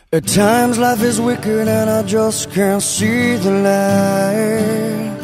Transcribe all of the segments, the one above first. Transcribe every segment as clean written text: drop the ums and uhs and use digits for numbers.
At times life is wicked and I just can't see the light.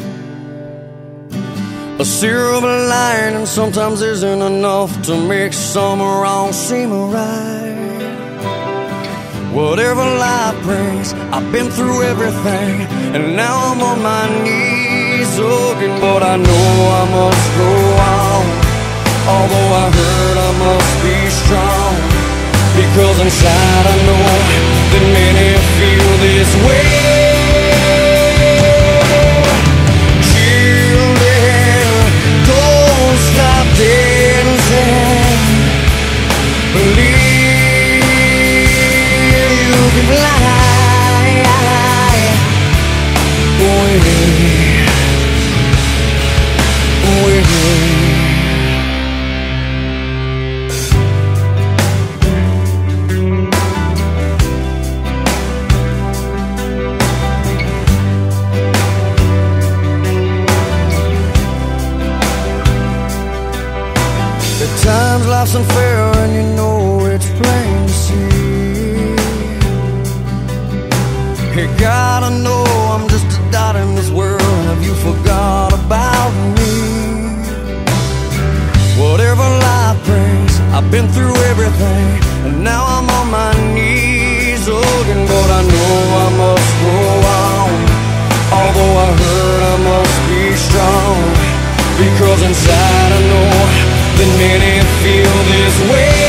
A silver lining sometimes isn't enough to make some wrong seem right. Whatever life brings, I've been through everything, and now I'm on my knees looking. But I know I must go on. Although I hurt, I must be strong, because inside I know that many feel this way. Children, don't stop dancing. Believe you can fly away. At times life's unfair and you know it's plain to see. Hey God, I know I'm just a dot in this world. Have you forgot about me? Whatever life brings, I've been through everything, and now I'm on my knees looking. But I know I must go on. Although I hurt, I must be strong, because inside I know that many feel this way.